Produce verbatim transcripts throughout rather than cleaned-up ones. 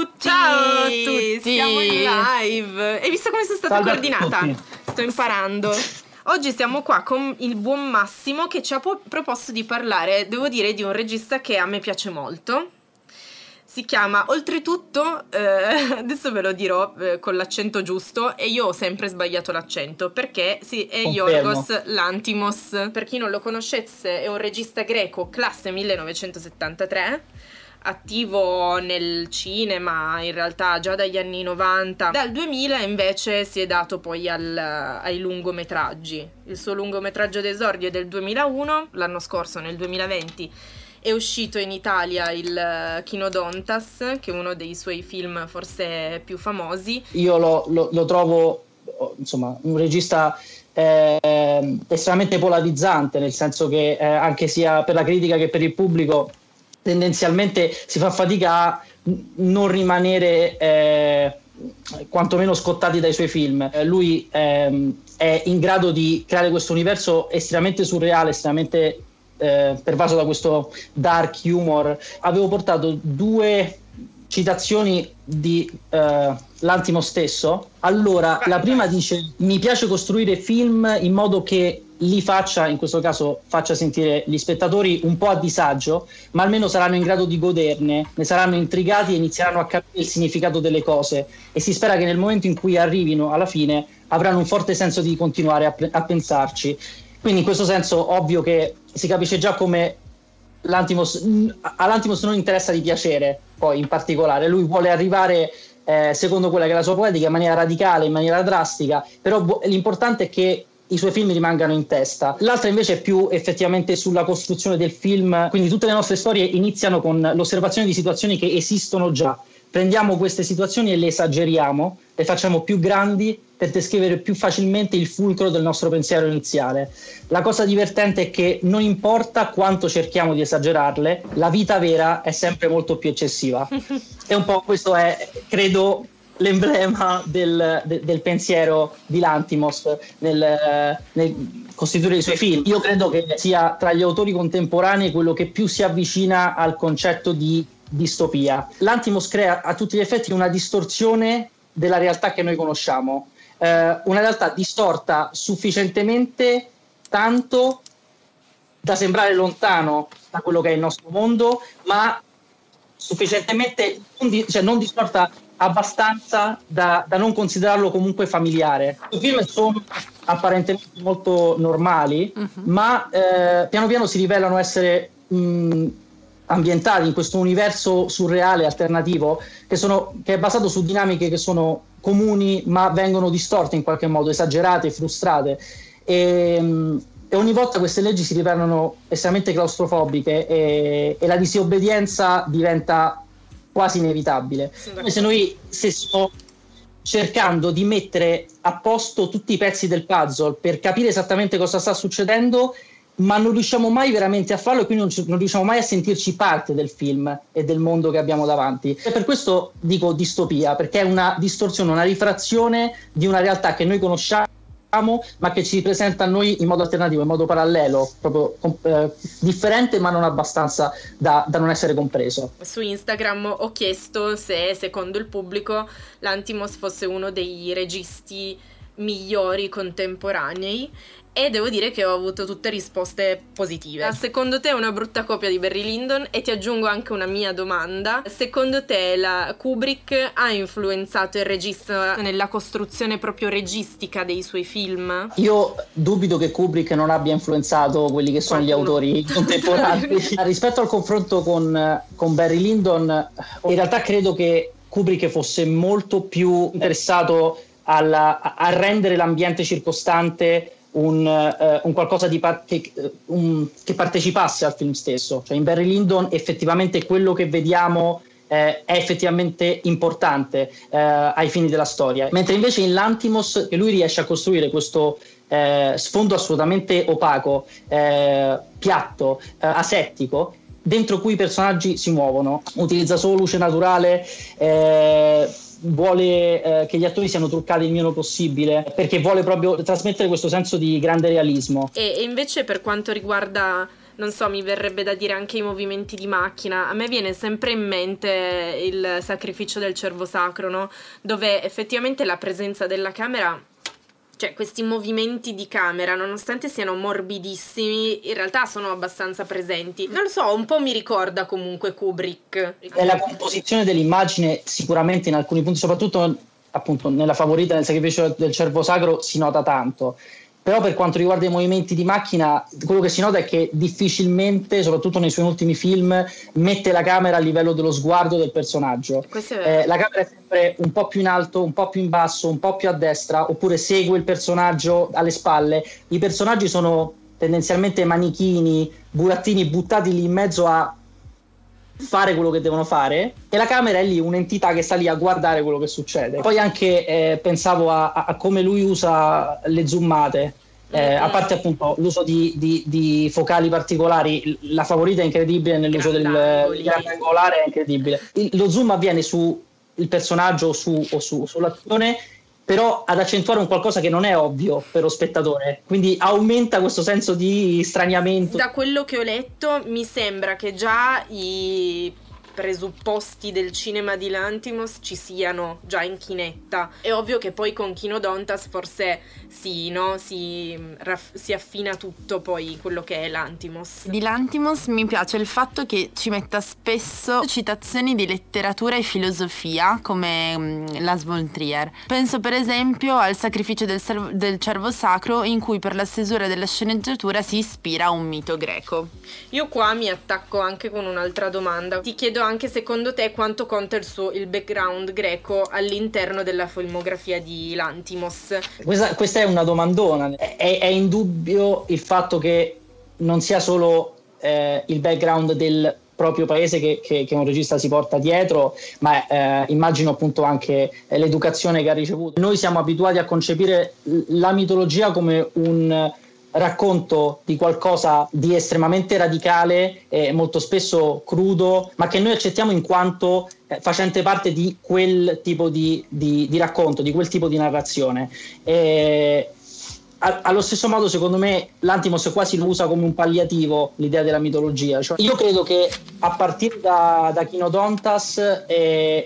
tutti! Ciao a tutti! Siamo in live! Hai visto come sono stata Salve coordinata? Sto imparando. Oggi siamo qua con il buon Massimo che ci ha po- proposto di parlare, devo dire, di un regista che a me piace molto. Si chiama, oltretutto, eh, adesso ve lo dirò eh, con l'accento giusto, e io ho sempre sbagliato l'accento, perché sì, è Confermo. Yorgos Lanthimos. Per chi non lo conoscesse, è un regista greco, classe millenovecentosettantatré, attivo nel cinema in realtà già dagli anni novanta. Dal duemila invece si è dato poi al, ai lungometraggi. Il suo lungometraggio d'esordio è del duemilauno, l'anno scorso, nel duemilaventi, è uscito in Italia il Chinodontas, che è uno dei suoi film forse più famosi. Io lo, lo, lo trovo, insomma, un regista eh, estremamente polarizzante, nel senso che eh, anche sia per la critica che per il pubblico tendenzialmente si fa fatica a non rimanere eh, quantomeno scottati dai suoi film. Eh, lui ehm, è in grado di creare questo universo estremamente surreale, estremamente eh, pervaso da questo dark humor. Avevo portato due citazioni di eh, Lanthimos stesso. Allora, la prima dice: mi piace costruire film in modo che li faccia, in questo caso faccia sentire gli spettatori un po' a disagio, ma almeno saranno in grado di goderne, ne saranno intrigati e inizieranno a capire il significato delle cose, e si spera che nel momento in cui arrivino alla fine avranno un forte senso di continuare a, a pensarci. Quindi in questo senso ovvio che si capisce già come Lanthimos, a Lanthimos non interessa di piacere, poi in particolare lui vuole arrivare eh, secondo quella che è la sua poetica in maniera radicale, in maniera drastica, però l'importante è che i suoi film rimangano in testa. L'altra invece è più effettivamente sulla costruzione del film, quindi tutte le nostre storie iniziano con l'osservazione di situazioni che esistono già. Prendiamo queste situazioni e le esageriamo, le facciamo più grandi per descrivere più facilmente il fulcro del nostro pensiero iniziale. La cosa divertente è che non importa quanto cerchiamo di esagerarle, la vita vera è sempre molto più eccessiva. E un po' questo è, credo, l'emblema del, de, del pensiero di Lanthimos nel, nel costituire i suoi film. Io credo che sia tra gli autori contemporanei quello che più si avvicina al concetto di distopia. Lanthimos crea a tutti gli effetti una distorsione della realtà che noi conosciamo, eh, una realtà distorta sufficientemente tanto da sembrare lontano da quello che è il nostro mondo, ma sufficientemente non, di, cioè non distorta abbastanza da, da non considerarlo comunque familiare. I film sono apparentemente molto normali, uh-huh. ma eh, piano piano si rivelano essere mh, ambientati in questo universo surreale alternativo che, sono, che è basato su dinamiche che sono comuni ma vengono distorte in qualche modo, esagerate, frustrate, e, mh, e ogni volta queste leggi si rivelano estremamente claustrofobiche e, e la disobbedienza diventa quasi inevitabile. Come se noi stessimo cercando di mettere a posto tutti i pezzi del puzzle per capire esattamente cosa sta succedendo, ma non riusciamo mai veramente a farlo, e quindi non, non riusciamo mai a sentirci parte del film e del mondo che abbiamo davanti. E per questo dico distopia, perché è una distorsione, una rifrazione di una realtà che noi conosciamo, ma che ci presenta a noi in modo alternativo, in modo parallelo, proprio eh, differente, ma non abbastanza da, da non essere compreso. Su Instagram ho chiesto se secondo il pubblico Lanthimos fosse uno dei registi migliori contemporanei, e devo dire che ho avuto tutte risposte positive. Secondo te è una brutta copia di Barry Lyndon? E ti aggiungo anche una mia domanda: secondo te la Kubrick ha influenzato il regista nella costruzione proprio registica dei suoi film? Io dubito che Kubrick non abbia influenzato quelli che sono Qualcuno. gli autori contemporanei. Rispetto al confronto con, con Barry Lyndon, in realtà credo che Kubrick fosse molto più interessato alla, a rendere l'ambiente circostante Un, uh, un qualcosa di par- che, un, che partecipasse al film stesso. Cioè in Barry Lyndon effettivamente quello che vediamo eh, è effettivamente importante eh, ai fini della storia, mentre invece in Lanthimos che lui riesce a costruire questo eh, sfondo assolutamente opaco, eh, piatto, eh, asettico, dentro cui i personaggi si muovono, utilizza solo luce naturale, eh, vuole eh, che gli attori siano truccati il meno possibile, perché vuole proprio trasmettere questo senso di grande realismo. E, e invece per quanto riguarda non so, mi verrebbe da dire anche i movimenti di macchina. A me viene sempre in mente il Sacrificio del Cervo Sacro, no? Dove effettivamente la presenza della camera, cioè questi movimenti di camera, nonostante siano morbidissimi, in realtà sono abbastanza presenti. Non lo so, un po' mi ricorda comunque Kubrick. E la composizione dell'immagine sicuramente in alcuni punti, soprattutto appunto nella Favorita, nel Sacrificio del Cervo Sacro, si nota tanto. Però per quanto riguarda i movimenti di macchina, quello che si nota è che difficilmente, soprattutto nei suoi ultimi film, mette la camera a livello dello sguardo del personaggio. Eh, la camera è sempre un po' più in alto, un po' più in basso, un po' più a destra, oppure segue il personaggio alle spalle. I personaggi sono tendenzialmente manichini, burattini buttati lì in mezzo a fare quello che devono fare, e la camera è lì un'entità che sta lì a guardare quello che succede. Poi anche eh, pensavo a, a come lui usa le zoomate, eh, a parte appunto l'uso di, di, di focali particolari. La Favorita è incredibile nell'uso del grandangolare, è incredibile. Il, lo zoom avviene su il personaggio o, su, o su, sull'azione, però ad accentuare un qualcosa che non è ovvio per lo spettatore, quindi aumenta questo senso di straniamento. Da quello che ho letto mi sembra che già i presupposti del cinema di Lanthimos ci siano già in chinetta. È ovvio che poi con Kino-Dontas forse sì, no? Si, raff- si affina tutto poi quello che è Lanthimos. Di Lanthimos mi piace il fatto che ci metta spesso citazioni di letteratura e filosofia, come um, Lars von Trier. Penso per esempio al Sacrificio del, servo- del Cervo Sacro, in cui per la stesura della sceneggiatura si ispira a un mito greco. Io qua mi attacco anche con un'altra domanda. Ti chiedo anche secondo te quanto conta il suo il background greco all'interno della filmografia di Lanthimos. Questa, questa è una domandona. È, è indubbio il fatto che non sia solo eh, il background del proprio paese che, che, che un regista si porta dietro, ma eh, immagino appunto anche eh, l'educazione che ha ricevuto. Noi siamo abituati a concepire la mitologia come un racconto di qualcosa di estremamente radicale e molto spesso crudo, ma che noi accettiamo in quanto eh, facente parte di quel tipo di, di, di racconto, di quel tipo di narrazione. E, a, allo stesso modo, secondo me, Lanthimos quasi lo usa come un palliativo, l'idea della mitologia. Cioè, io credo che a partire da, da Kino-Dontas eh,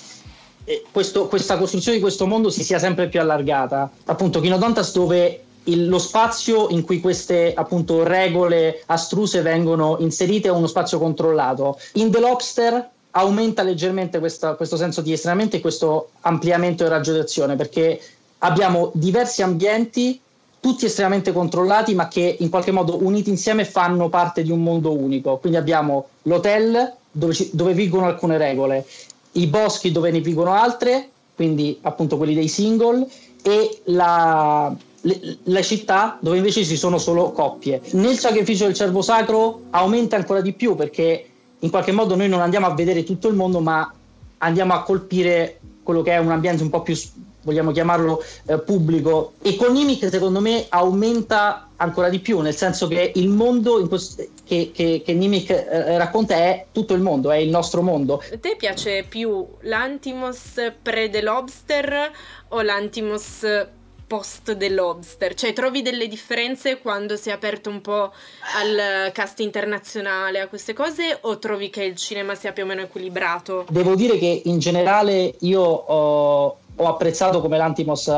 eh, questo, questa costruzione di questo mondo si sia sempre più allargata. Appunto, Kino-Dontas, dove Il, lo spazio in cui queste appunto regole astruse vengono inserite è uno spazio controllato. In The Lobster aumenta leggermente questa, questo senso di estremamente e questo ampliamento del raggio d'azione, perché abbiamo diversi ambienti tutti estremamente controllati, ma che in qualche modo uniti insieme fanno parte di un mondo unico. Quindi abbiamo l'hotel dove, ci, dove vigono alcune regole, i boschi dove ne vigono altre, quindi appunto quelli dei single, e la Le, le città dove invece ci sono solo coppie. Nel Sacrificio del Cervo Sacro aumenta ancora di più, perché in qualche modo noi non andiamo a vedere tutto il mondo, ma andiamo a colpire quello che è un ambiente un po' più, vogliamo chiamarlo, eh, pubblico. E con Nimic secondo me aumenta ancora di più, nel senso che il mondo in questo, che, che, che Nimic eh, racconta è tutto il mondo, è il nostro mondo. A te piace più Lanthimos pre The Lobster o Lanthimos post The Lobster? Cioè, trovi delle differenze quando si è aperto un po' al cast internazionale, a queste cose, o trovi che il cinema sia più o meno equilibrato? Devo dire che in generale io ho, ho apprezzato come Lanthimos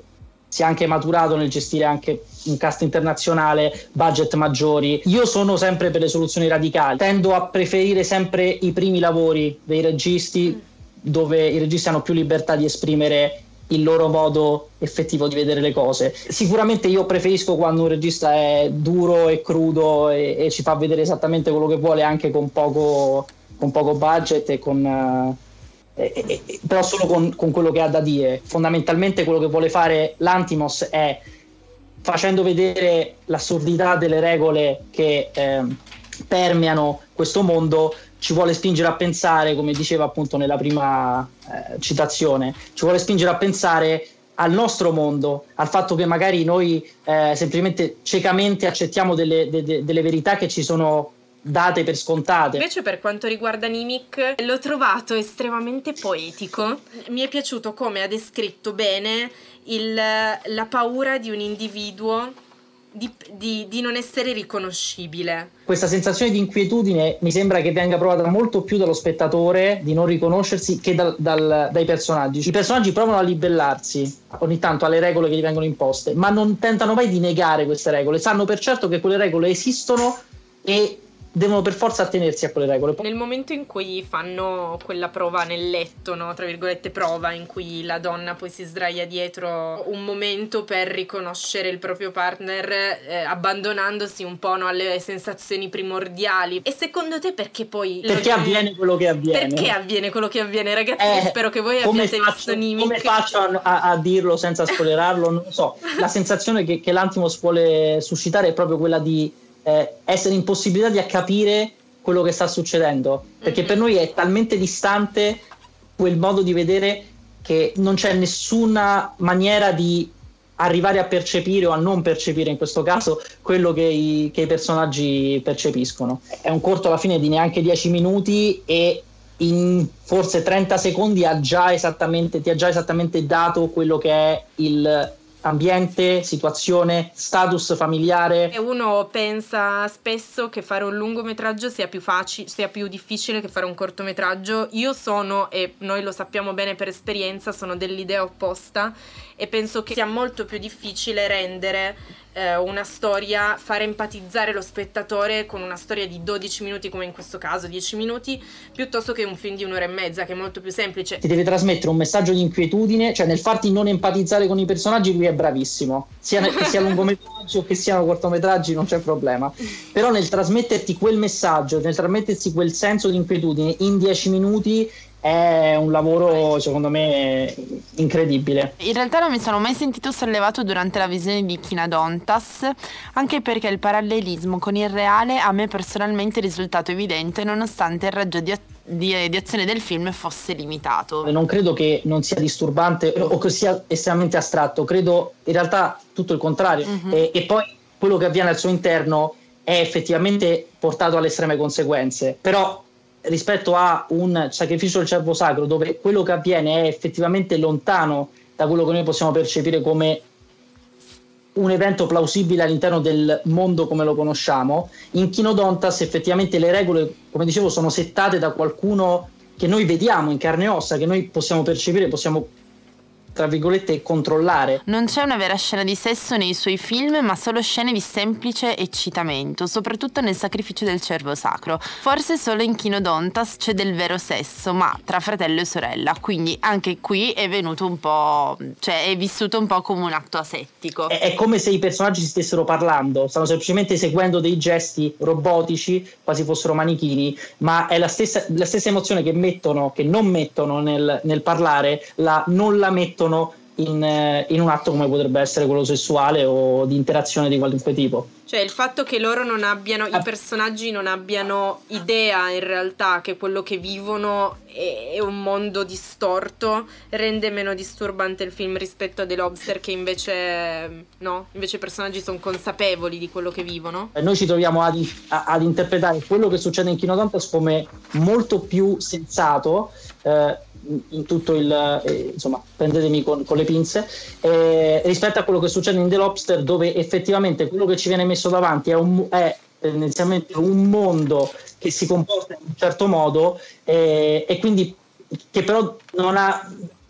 sia anche maturato nel gestire anche un cast internazionale, budget maggiori. Io sono sempre per le soluzioni radicali, tendo a preferire sempre i primi lavori dei registi, mm. dove i registi hanno più libertà di esprimere il loro modo effettivo di vedere le cose. Sicuramente io preferisco quando un regista è duro e crudo e, e ci fa vedere esattamente quello che vuole, anche con poco, con poco budget e con uh, e, e, però solo con, con quello che ha da dire. Fondamentalmente quello che vuole fare Lanthimos è, facendo vedere l'assurdità delle regole che eh, permeano questo mondo, ci vuole spingere a pensare, come diceva appunto nella prima eh, citazione, ci vuole spingere a pensare al nostro mondo, al fatto che magari noi eh, semplicemente ciecamente accettiamo delle, de, de, delle verità che ci sono date per scontate. Invece per quanto riguarda Nimic, l'ho trovato estremamente poetico. Mi è piaciuto come ha descritto bene il, la paura di un individuo di, di, di non essere riconoscibile. Questa sensazione di inquietudine mi sembra che venga provata molto più dallo spettatore, di non riconoscersi, che dal, dal, dai personaggi. I personaggi provano a libellarsi ogni tanto alle regole che gli vengono imposte, ma non tentano mai di negare queste regole, sanno per certo che quelle regole esistono e devono per forza attenersi a quelle regole. Nel momento in cui fanno quella prova nel letto, no, tra virgolette prova, in cui la donna poi si sdraia dietro un momento per riconoscere il proprio partner, eh, abbandonandosi un po', no, alle sensazioni primordiali. E secondo te perché poi perché lo... avviene quello che avviene? Perché avviene quello che avviene, ragazzi? Eh, spero che voi abbiate faccio, visto Nimic. Come faccio a, a dirlo senza spoilerarlo? Non lo so. La sensazione che, che l'Antimos vuole suscitare è proprio quella di Eh, essere impossibilitati a capire quello che sta succedendo, perché mm-hmm. per noi è talmente distante quel modo di vedere che non c'è nessuna maniera di arrivare a percepire o a non percepire, in questo caso, quello che i, che i personaggi percepiscono. È un corto alla fine di neanche dieci minuti e in forse trenta secondi ha già esattamente, ti ha già esattamente dato quello che è il ambiente, situazione, status familiare. E uno pensa spesso che fare un lungometraggio sia più facile, sia più difficile che fare un cortometraggio. Io sono, e noi lo sappiamo bene per esperienza, sono dell'idea opposta e penso che sia molto più difficile rendere eh, una storia, fare empatizzare lo spettatore con una storia di dodici minuti, come in questo caso dieci minuti, piuttosto che un film di un'ora e mezza, che è molto più semplice. Ti deve trasmettere un messaggio di inquietudine, cioè nel farti non empatizzare con i personaggi lui è bravissimo, sia che sia lungometraggi o che siano cortometraggi non c'è problema, però nel trasmetterti quel messaggio, nel trasmettersi quel senso di inquietudine in dieci minuti è un lavoro secondo me incredibile. In realtà non mi sono mai sentito sollevato durante la visione di Kynodontas, anche perché il parallelismo con il reale a me personalmente è risultato evidente nonostante il raggio di, di, di azione del film fosse limitato. Non credo che non sia disturbante o che sia estremamente astratto, credo in realtà tutto il contrario. Mm-hmm. e, e poi quello che avviene al suo interno è effettivamente portato alle estreme conseguenze, però rispetto a un Sacrificio del Cervo Sacro, dove quello che avviene è effettivamente lontano da quello che noi possiamo percepire come un evento plausibile all'interno del mondo come lo conosciamo, in Kynodontas effettivamente le regole, come dicevo, sono settate da qualcuno che noi vediamo in carne e ossa, che noi possiamo percepire, possiamo tra virgolette controllare. Non c'è una vera scena di sesso nei suoi film, ma solo scene di semplice eccitamento, soprattutto nel Sacrificio del Cervo Sacro. Forse solo in Kynodontas c'è del vero sesso, ma tra fratello e sorella, quindi anche qui è venuto un po', cioè è vissuto un po' come un atto asettico. È, è come se i personaggi si stessero parlando, stanno semplicemente seguendo dei gesti robotici, quasi fossero manichini, ma è la stessa, la stessa emozione che mettono, che non mettono nel, nel parlare, la, non la mettono In, in un atto come potrebbe essere quello sessuale o di interazione di qualunque tipo. Cioè il fatto che loro non abbiano, i personaggi non abbiano idea in realtà che quello che vivono è, è un mondo distorto, rende meno disturbante il film rispetto a The Lobster, che invece no, invece i personaggi sono consapevoli di quello che vivono. Noi ci troviamo ad, ad interpretare quello che succede in Kynodontas come molto più sensato, eh, in tutto il eh, insomma prendetemi con, con le pinze eh, rispetto a quello che succede in The Lobster, dove effettivamente quello che ci viene messo davanti è, un, è tendenzialmente un mondo che si comporta in un certo modo eh, e quindi che però non ha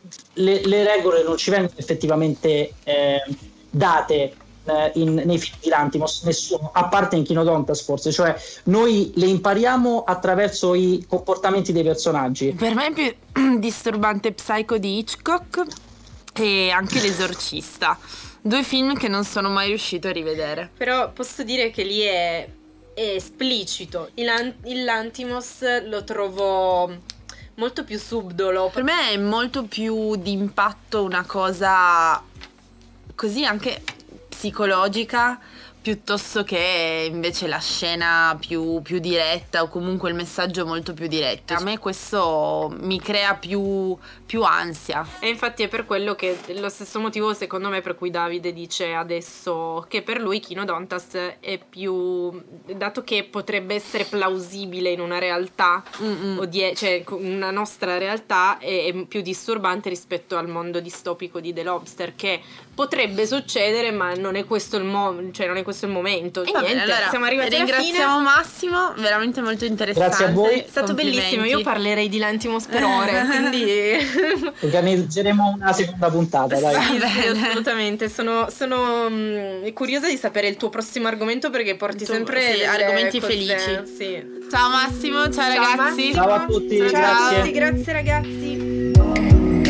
le, le regole non ci vengono effettivamente eh, date In, nei film di Lanthimos, nessuno, a parte in Kynodontas forse, cioè noi le impariamo attraverso i comportamenti dei personaggi. Per me è più disturbante Psycho di Hitchcock e anche L'Esorcista, due film che non sono mai riuscito a rivedere. Però posso dire che lì è, è esplicito, il, il Lanthimos lo trovo molto più subdolo. Per me è molto più d'impatto una cosa così anche psicologica, piuttosto che invece la scena più, più diretta o comunque il messaggio molto più diretto. A me questo mi crea più, più ansia. E infatti è per quello che lo stesso motivo secondo me per cui Davide dice adesso che per lui Kynodontas è più, dato che potrebbe essere plausibile in una realtà o die- cioè una nostra realtà, è, è più disturbante rispetto al mondo distopico di The Lobster, che potrebbe succedere ma non è questo il modo, cioè non è questo questo è il momento. E Va bene, niente, allora siamo arrivati alla fine. Ringraziamo Massimo, veramente molto interessante. Grazie a voi. È stato bellissimo, io parlerei di Lantimos per ore, quindi organizzeremo una seconda puntata, dai. Sì, sì, assolutamente. Sono, sono mh, curiosa di sapere il tuo prossimo argomento, perché porti Tu- sempre sì, delle argomenti cose- felici. Sì. Ciao Massimo, ciao, Ciao, ragazzi. Massimo. Ciao a tutti, Ciao a grazie. tutti, grazie ragazzi.